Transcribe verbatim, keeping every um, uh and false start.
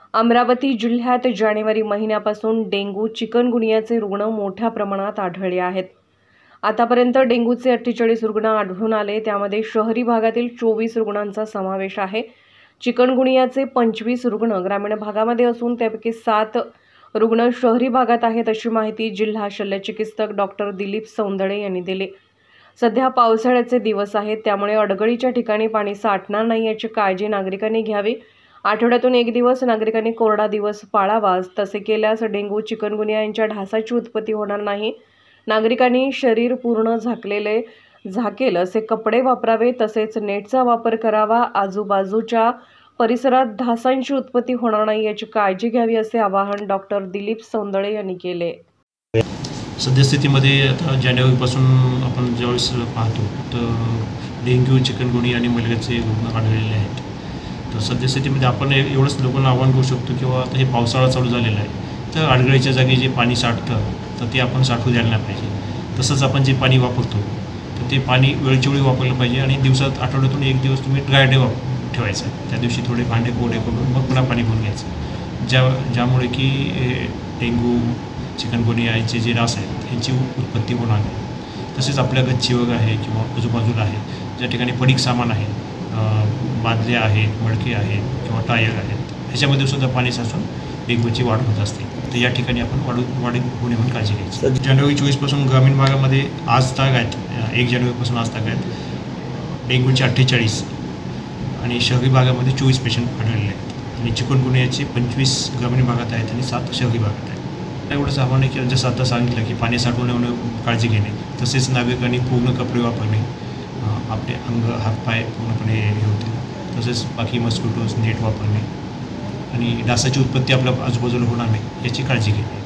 अमरावती जिल्ह्यात जानेवारी महिन्यापासून डेंग्यू चिकनगुनियाचे रुग्ण मोठ्या प्रमाणात आढळले आहेत। आतापर्यंत डेंग्यूचे अठ्ठेचाळीस रुग्ण आढळून आले, त्यामध्ये शहरी भागातील चोवीस रुग्णांचा समावेश आहे। चिकनगुनियाचे पंचवीस रुग्ण ग्रामीण भागामध्ये असून त्यापैकी सात रुग्ण शहरी भागात आहेत, अशी माहिती जिल्हा शल्यचिकित्सक डॉक्टर दिलीप सौंदळे यांनी दिली। सध्या पावसाळ्याचे दिवस आहेत, त्यामुळे अडगळीच्या ठिकाणी पाणी साठणार नाही याची काळजी नागरिकांनी घ्यावी। आठवड्यातून एक दिवस नागरिकांनी कोरडा दिवस पाळावा, तसे केल्यास डेंग्यू चिकनगुनिया यांच्या ढासाची उत्पत्ती होणार नाही। नागरिकांनी शरीर पूर्ण झाकलेले झाकेल असे कपडे वापरावे, तसेच नेटचा वापर करावा। आजूबाजूच्या परिसरात ढासांची उत्पत्ती होणार नाही याची काळजी घ्यावी, असे आवाहन डॉक्टर दिलीप सौंदळे यांनी केले। सद्यस्थितीमध्ये आता जानेवारीपासून आपण ज्यावेळेस पाहतो तर डेंग्यू चिकनगुनिया आणि मलेरियाचे रुग्ण आढळलेले आहेत। तर सद्यस्थितीमध्ये आपण एवढंच लोकांना आवाहन करू शकतो किंवा आता हे पावसाळा चालू झालेला आहे, तर अडगळीच्या जागी जे पाणी साठतं तर ते आपण साठवू द्यायला नाही पाहिजे। तसंच आपण जे पाणी वापरतो तर ते पाणी वेळच्या वेळी वापरलं पाहिजे आणि दिवसात आठवड्यातून एक दिवस तुम्ही ड्राय डे वाप ठेवायचं आहे। त्या दिवशी थोडे भांडे कोरडे करून मग पुन्हा पाणी भरून घ्यायचं, ज्या ज्यामुळे की डेंग्यू चिकनगुनिया यांचे जे डास आहेत यांची उत्पत्ती होणार नाही। तसेच आपल्या गच्चीवर आहे किंवा आजूबाजूला आहे ज्या ठिकाणी पडीक सामान आहे, बादल्या आहेत, मडके आहेत किंवा टायर आहेत, ह्याच्यामध्ये सुद्धा पाणी साचून डेंग्यूची वाढ होत असते। तर या ठिकाणी आपण वाढू वाढ होऊ नये म्हणून काळजी घ्यायची। जानेवारी चोवीसपासून ग्रामीण भागामध्ये आज ताग आहेत, एक जानेवारीपासून आज ताग आहेत डेंग्यूचे अठ्ठेचाळीस आणि शहरी भागामध्ये चोवीस पेशंट आढळले आहेत आणि चिकनगुनियाचे पंचवीस ग्रामीण भागात आहेत आणि सात शहरी भागात आहेत। एवढंच आव्हान आहे की जसं आता सांगितलं की पाणी साठवून होणं काळजी घेणे, तसेच नागरिकांनी पूर्ण कपडे वापरणे, आपले अंग हातपाय पूर्णपणे हे होते, तसेच बाकी मस्किटोज नेट वापरणे आणि डासाची उत्पत्ती आपल्या आजूबाजूला होणार नाही याची काळजी घेणे।